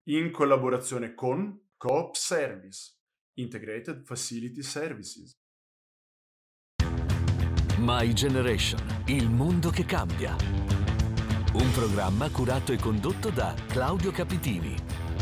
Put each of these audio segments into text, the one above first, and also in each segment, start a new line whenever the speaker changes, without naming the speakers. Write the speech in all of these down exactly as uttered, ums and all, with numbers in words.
in collaborazione con Coop Service, Integrated Facility Services.
My Generation, il mondo che cambia. Un programma curato e condotto da Claudio Capitini.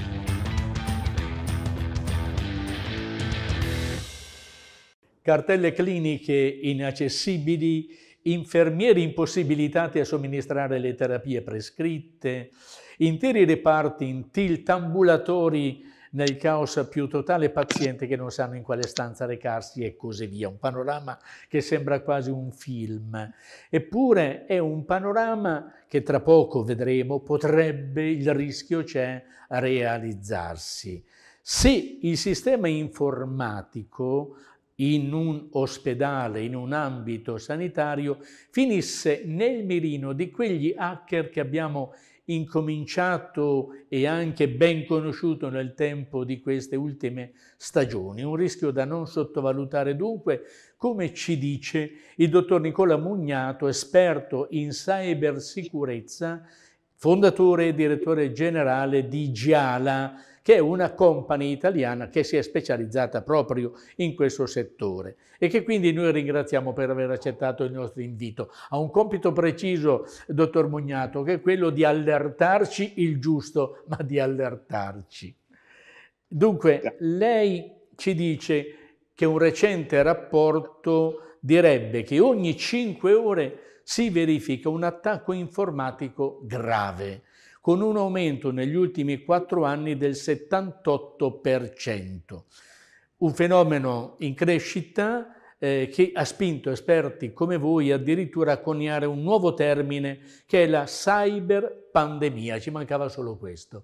Cartelle cliniche inaccessibili, infermieri impossibilitati a somministrare le terapie prescritte, interi reparti in tilt ambulatori nel caos più totale, pazienti che non sanno in quale stanza recarsi e così via. Un panorama che sembra quasi un film. Eppure è un panorama che tra poco vedremo potrebbe, il rischio c'è, realizzarsi. Se il sistema informatico in un ospedale, in un ambito sanitario, finisse nel mirino di quegli hacker che abbiamo incominciato e anche ben conosciuto nel tempo di queste ultime stagioni. Un rischio da non sottovalutare dunque, come ci dice il dottor Nicola Mugnato, esperto in cybersicurezza, fondatore e direttore generale di Giala, che è una company italiana che si è specializzata proprio in questo settore e che quindi noi ringraziamo per aver accettato il nostro invito. Ha un compito preciso, dottor Mugnato, che è quello di allertarci il giusto, ma di allertarci. Dunque, lei ci dice che un recente rapporto direbbe che ogni cinque ore si verifica un attacco informatico grave, con un aumento negli ultimi quattro anni del settantotto per cento. Un fenomeno in crescita eh, che ha spinto esperti come voi addirittura a coniare un nuovo termine che è la cyberpandemia. Ci mancava solo questo.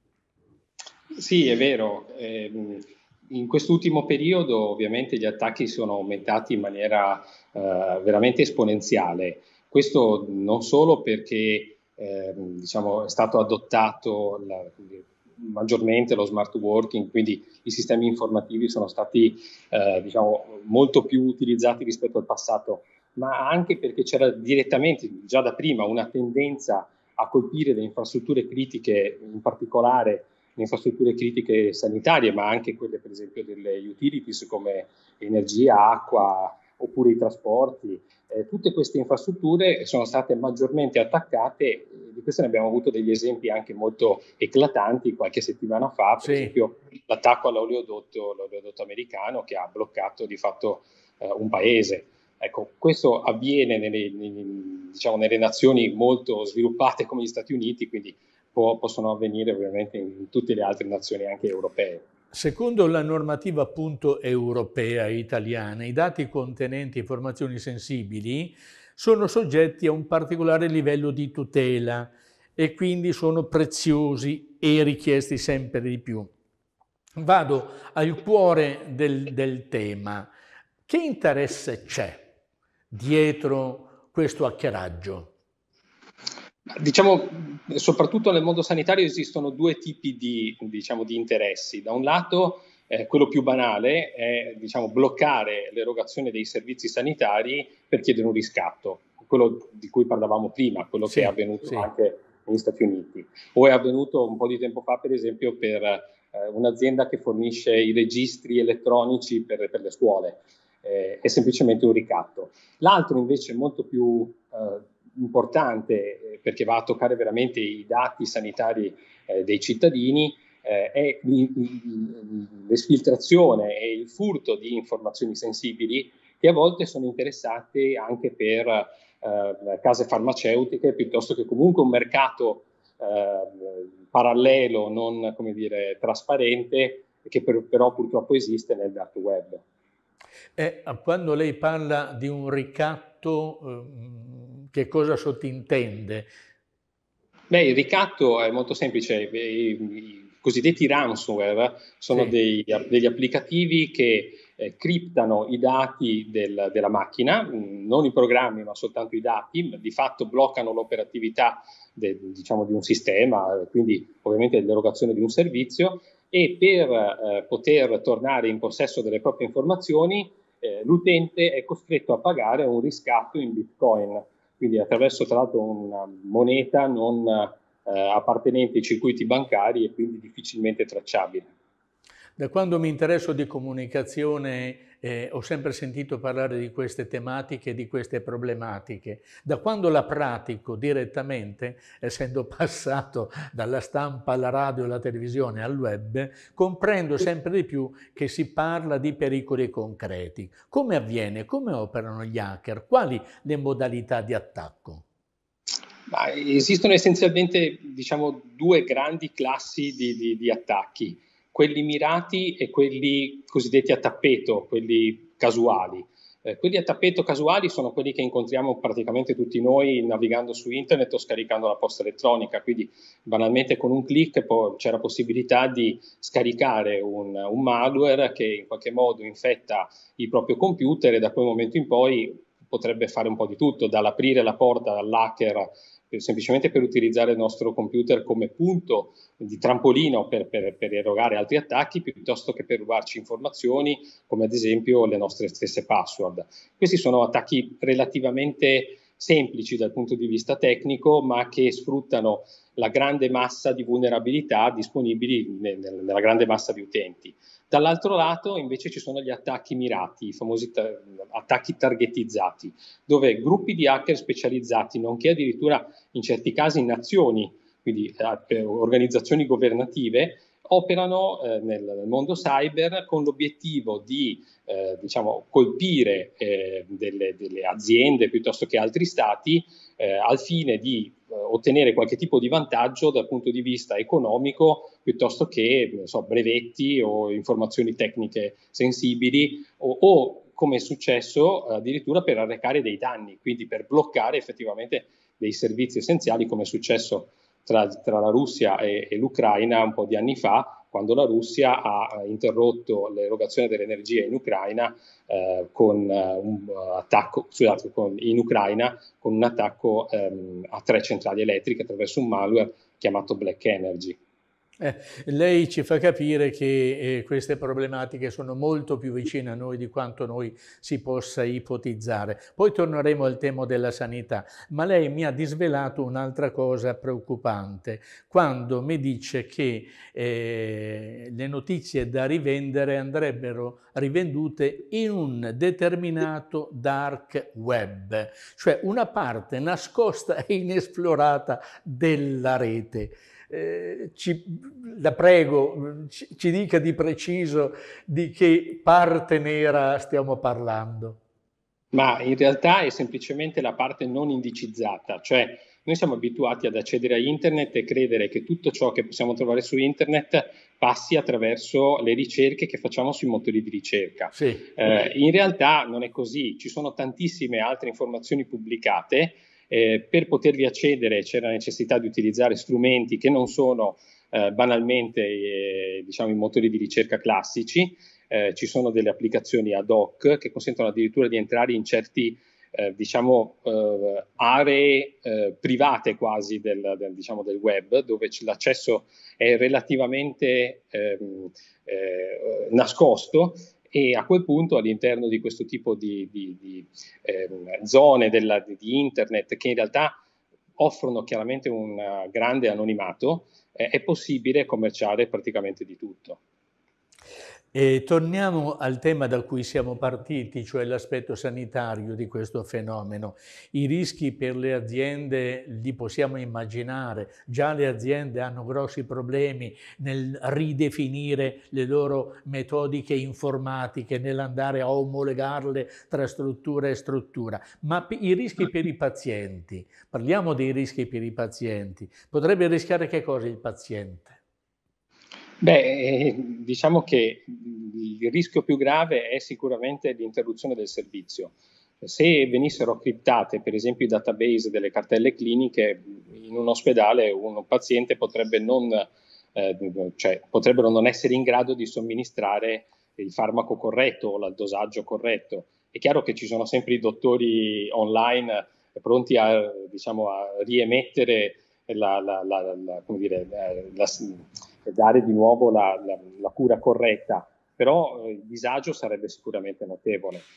Sì, è vero. Eh, in quest'ultimo periodo ovviamente gli attacchi sono aumentati in maniera eh, veramente esponenziale. Questo non solo perché eh, diciamo, è stato adottato la, maggiormente lo smart working, quindi i sistemi informativi sono stati eh, diciamo, molto più utilizzati rispetto al passato, ma anche perché c'era direttamente, già da prima, una tendenza a colpire le infrastrutture critiche, in particolare le infrastrutture critiche sanitarie, ma anche quelle per esempio delle utilities come energia, acqua oppure i trasporti. Eh, tutte queste infrastrutture sono state maggiormente attaccate, eh, di questo ne abbiamo avuto degli esempi anche molto eclatanti qualche settimana fa, per sì. esempio l'attacco all'oleodotto, l'oleodotto americano che ha bloccato di fatto eh, un paese. Ecco, questo avviene nelle, nelle, diciamo, nelle nazioni molto sviluppate come gli Stati Uniti, quindi può, possono avvenire ovviamente in tutte le altre nazioni anche europee.
Secondo la normativa appunto europea e italiana, i dati contenenti informazioni sensibili sono soggetti a un particolare livello di tutela e quindi sono preziosi e richiesti sempre di più. Vado al cuore del, del tema. Che interesse c'è dietro questo hackeraggio?
Diciamo, soprattutto nel mondo sanitario esistono due tipi di, diciamo, di interessi. Da un lato, eh, quello più banale è, diciamo, bloccare l'erogazione dei servizi sanitari per chiedere un riscatto, quello di cui parlavamo prima, quello sì, che è avvenuto sì. anche negli Stati Uniti. O è avvenuto un po' di tempo fa, per esempio, per eh, un'azienda che fornisce i registri elettronici per, per le scuole. Eh, è semplicemente un ricatto. L'altro invece è molto più eh, importante eh, perché va a toccare veramente i dati sanitari eh, dei cittadini, eh, è l'esfiltrazione e il furto di informazioni sensibili che a volte sono interessate anche per eh, case farmaceutiche piuttosto che comunque un mercato eh, parallelo, non come dire trasparente, che per, però purtroppo esiste nel dark web.
E quando lei parla di un ricatto, che cosa sottintende?
Beh, il ricatto è molto semplice. I cosiddetti ransomware sono sì. dei, degli applicativi che eh, criptano i dati del, della macchina, non i programmi ma soltanto i dati, di fatto bloccano l'operatività de, diciamo, di un sistema, quindi ovviamente l'erogazione di un servizio, e per eh, poter tornare in possesso delle proprie informazioni eh, l'utente è costretto a pagare un riscatto in Bitcoin, quindi attraverso tra l'altro una moneta non eh, appartenente ai circuiti bancari e quindi difficilmente tracciabile.
Da quando mi interesso di comunicazione eh, ho sempre sentito parlare di queste tematiche, di queste problematiche. Da quando la pratico direttamente, essendo passato dalla stampa alla radio, alla televisione, al web, comprendo sempre di più che si parla di pericoli concreti. Come avviene? Come operano gli hacker? Quali le modalità di attacco?
Ma esistono essenzialmente, diciamo, due grandi classi di, di, di attacchi, quelli mirati e quelli cosiddetti a tappeto, quelli casuali. Eh, quelli a tappeto casuali sono quelli che incontriamo praticamente tutti noi navigando su internet o scaricando la posta elettronica, quindi banalmente con un click c'è la possibilità di scaricare un, un malware che in qualche modo infetta il proprio computer e da quel momento in poi potrebbe fare un po' di tutto, dall'aprire la porta all'hacker semplicemente per utilizzare il nostro computer come punto di trampolino per, per, per erogare altri attacchi, piuttosto che per rubarci informazioni, come ad esempio le nostre stesse password. Questi sono attacchi relativamente semplici dal punto di vista tecnico, ma che sfruttano la grande massa di vulnerabilità disponibili nella grande massa di utenti. Dall'altro lato invece ci sono gli attacchi mirati, i famosi ta- attacchi targetizzati, dove gruppi di hacker specializzati, nonché addirittura in certi casi nazioni, quindi eh, organizzazioni governative, operano eh, nel, nel mondo cyber con l'obiettivo di eh, diciamo, colpire eh, delle, delle aziende piuttosto che altri stati eh, al fine di eh, ottenere qualche tipo di vantaggio dal punto di vista economico piuttosto che non so, brevetti o informazioni tecniche sensibili o, o come è successo addirittura per arrecare dei danni, quindi per bloccare effettivamente dei servizi essenziali come è successo tra, tra la Russia e, e l'Ucraina un po' di anni fa, quando la Russia ha interrotto l'erogazione dell'energia in Ucraina eh, con uh, un attacco, scusate, con, in Ucraina con un attacco um, a tre centrali elettriche attraverso un malware chiamato Black Energy.
Eh, lei ci fa capire che eh, queste problematiche sono molto più vicine a noi di quanto noi si possa ipotizzare. Poi torneremo al tema della sanità, ma lei mi ha disvelato un'altra cosa preoccupante, quando mi dice che eh, le notizie da rivendere andrebbero rivendute in un determinato dark web, cioè una parte nascosta e inesplorata della rete. Eh, ci, la prego, ci, ci dica di preciso di che parte nera stiamo parlando.
Ma in realtà è semplicemente la parte non indicizzata, cioè noi siamo abituati ad accedere a internet e credere che tutto ciò che possiamo trovare su internet passi attraverso le ricerche che facciamo sui motori di ricerca.
Sì.
Eh, in realtà non è così, ci sono tantissime altre informazioni pubblicate. Eh, per potervi accedere c'è la necessità di utilizzare strumenti che non sono eh, banalmente eh, diciamo, i motori di ricerca classici, eh, ci sono delle applicazioni ad hoc che consentono addirittura di entrare in certi eh, diciamo, eh, aree eh, private quasi del, del, diciamo, del web, dove l'accesso è relativamente ehm, eh, nascosto. E a quel punto all'interno di questo tipo di, di, di eh, zone della, di internet che in realtà offrono chiaramente un uh, grande anonimato, eh, è possibile commerciare praticamente di tutto.
E torniamo al tema da cui siamo partiti, cioè l'aspetto sanitario di questo fenomeno. I rischi per le aziende li possiamo immaginare, già le aziende hanno grossi problemi nel ridefinire le loro metodiche informatiche, nell'andare a omologarle tra struttura e struttura, ma i rischi per i pazienti, parliamo dei rischi per i pazienti, potrebbe rischiare che cosa il paziente?
Beh, diciamo che il rischio più grave è sicuramente l'interruzione del servizio. Se venissero criptate, per esempio, i database delle cartelle cliniche, in un ospedale un paziente potrebbe non, eh, cioè, potrebbero non essere in grado di somministrare il farmaco corretto o il dosaggio corretto. È chiaro che ci sono sempre i dottori online pronti a, diciamo, a riemettere la, la, la, la, come dire, la, dare di nuovo la, la, la cura corretta, però eh, il disagio sarebbe sicuramente notevole.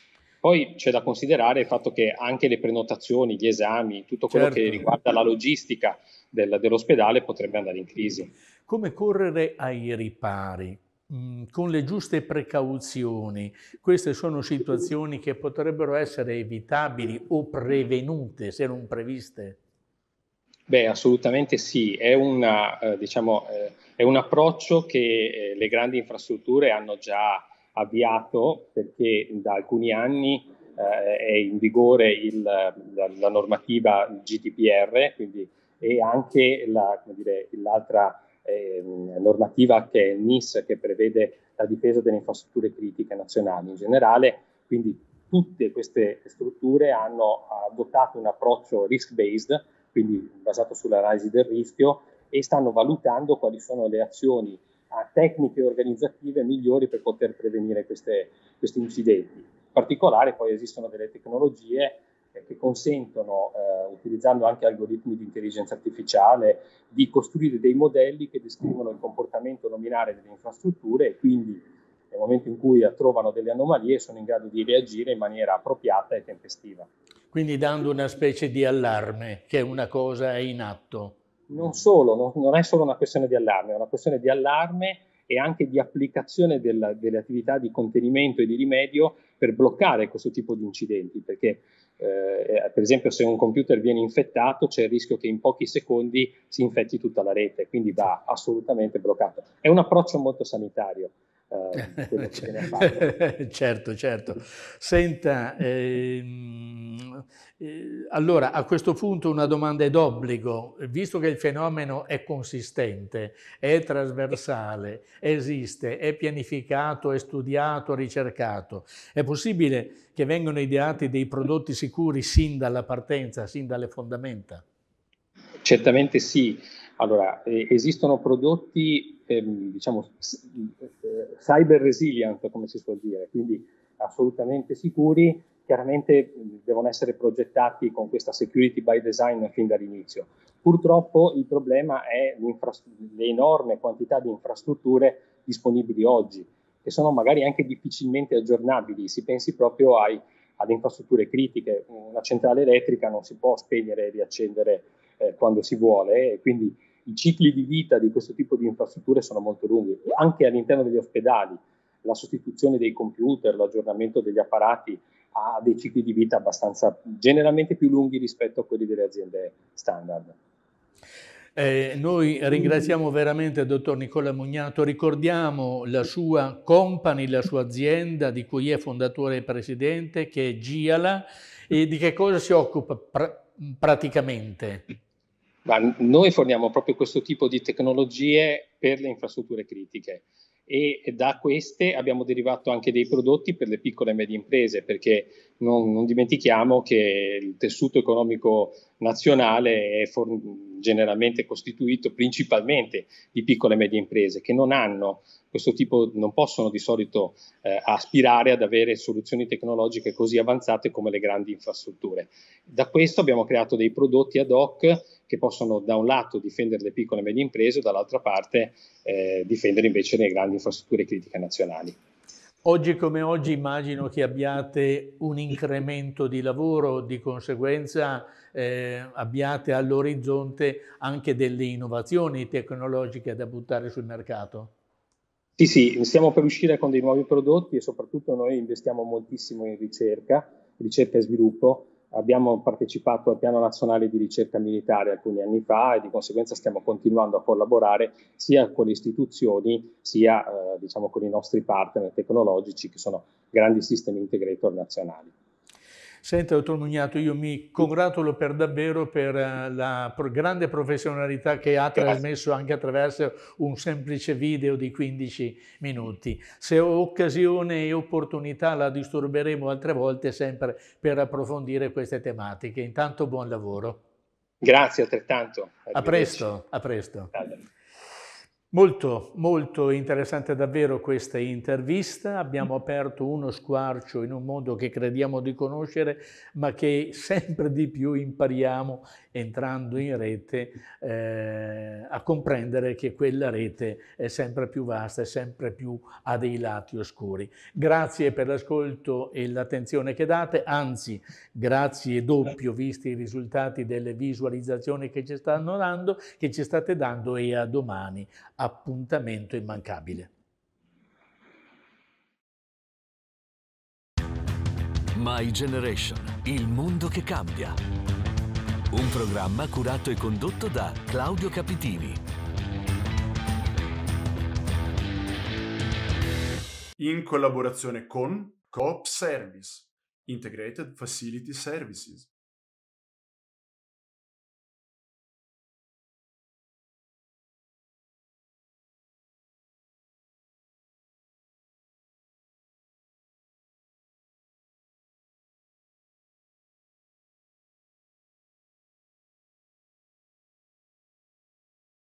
Poi c'è da considerare il fatto che anche le prenotazioni, gli esami, tutto quello
Certo.
che riguarda la logistica del, dell'ospedale potrebbe andare in crisi.
Come correre ai ripari? Mm, con le giuste precauzioni, queste sono situazioni che potrebbero essere evitabili o prevenute se non previste?
Beh, assolutamente sì, è, una, eh, diciamo, eh, è un approccio che eh, le grandi infrastrutture hanno già avviato, perché da alcuni anni eh, è in vigore il, la, la normativa G D P R, quindi, e anche la, come dire, l'altra eh, normativa che è il N I S, che prevede la difesa delle infrastrutture critiche nazionali in generale. Quindi tutte queste strutture hanno adottato un approccio risk-based, quindi basato sull'analisi del rischio, e stanno valutando quali sono le azioni eh, tecniche e organizzative migliori per poter prevenire queste, questi incidenti. In particolare poi esistono delle tecnologie eh, che consentono, eh, utilizzando anche algoritmi di intelligenza artificiale, di costruire dei modelli che descrivono il comportamento nominale delle infrastrutture, e quindi nel momento in cui trovano delle anomalie sono in grado di reagire in maniera appropriata e tempestiva.
Quindi dando una specie di allarme che una cosa è in atto.
Non solo, non, non è solo una questione di allarme, è una questione di allarme e anche di applicazione della, delle attività di contenimento e di rimedio per bloccare questo tipo di incidenti, perché eh, per esempio se un computer viene infettato c'è il rischio che in pochi secondi si infetti tutta la rete, quindi va assolutamente bloccato. È un approccio molto sanitario.
Eh, certo, certo. Senta, ehm, eh, allora a questo punto una domanda è d'obbligo, visto che il fenomeno è consistente, è trasversale, esiste, è pianificato, è studiato, ricercato, è possibile che vengano ideati dei prodotti sicuri sin dalla partenza, sin dalle fondamenta?
Certamente sì. Allora, eh, esistono prodotti, ehm, diciamo, cyber resilient, come si suol dire, quindi assolutamente sicuri, chiaramente devono essere progettati con questa security by design fin dall'inizio. Purtroppo il problema è l'enorme quantità di infrastrutture disponibili oggi, che sono magari anche difficilmente aggiornabili. Si pensi proprio ai, alle infrastrutture critiche. Una centrale elettrica non si può spegnere e riaccendere eh, quando si vuole, e quindi i cicli di vita di questo tipo di infrastrutture sono molto lunghi. Anche all'interno degli ospedali la sostituzione dei computer, l'aggiornamento degli apparati ha dei cicli di vita abbastanza, generalmente più lunghi rispetto a quelli delle aziende standard.
Eh, noi ringraziamo veramente il dottor Nicola Mugnato, ricordiamo la sua company, la sua azienda di cui è fondatore e presidente, che è Giala, e di che cosa si occupa pra- praticamente?
Ma noi forniamo proprio questo tipo di tecnologie per le infrastrutture critiche, e da queste abbiamo derivato anche dei prodotti per le piccole e medie imprese, perché non, non dimentichiamo che il tessuto economico nazionale è for- generalmente costituito principalmente di piccole e medie imprese che non hanno questo tipo, non possono di solito eh, aspirare ad avere soluzioni tecnologiche così avanzate come le grandi infrastrutture. Da questo abbiamo creato dei prodotti ad hoc che possono da un lato difendere le piccole e medie imprese, dall'altra parte eh, difendere invece le grandi infrastrutture critiche nazionali.
Oggi come oggi immagino che abbiate un incremento di lavoro, di conseguenza eh, abbiate all'orizzonte anche delle innovazioni tecnologiche da buttare sul mercato.
Sì, sì, stiamo per uscire con dei nuovi prodotti e soprattutto noi investiamo moltissimo in ricerca, ricerca e sviluppo. Abbiamo partecipato al Piano Nazionale di Ricerca Militare alcuni anni fa e di conseguenza stiamo continuando a collaborare sia con le istituzioni sia eh, diciamo con i nostri partner tecnologici che sono grandi system integrator nazionali.
Senta, dottor Mugnato, io mi congratulo per davvero per la grande professionalità che ha trasmesso anche attraverso un semplice video di quindici minuti. Se ho occasione e opportunità la disturberemo altre volte sempre per approfondire queste tematiche. Intanto buon lavoro.
Grazie altrettanto.
A presto, a presto.
Salve.
Molto, molto interessante davvero questa intervista. Abbiamo aperto uno squarcio in un mondo che crediamo di conoscere, ma che sempre di più impariamo entrando in rete, eh, a comprendere che quella rete è sempre più vasta e sempre più ha dei lati oscuri. Grazie per l'ascolto e l'attenzione che date, anzi grazie doppio visti i risultati delle visualizzazioni che ci stanno dando, che ci state dando, e a domani, appuntamento immancabile.
My Generation, il mondo che cambia. Un programma curato e condotto da Claudio Capitini.
In collaborazione con Coop Service, Integrated Facility Services.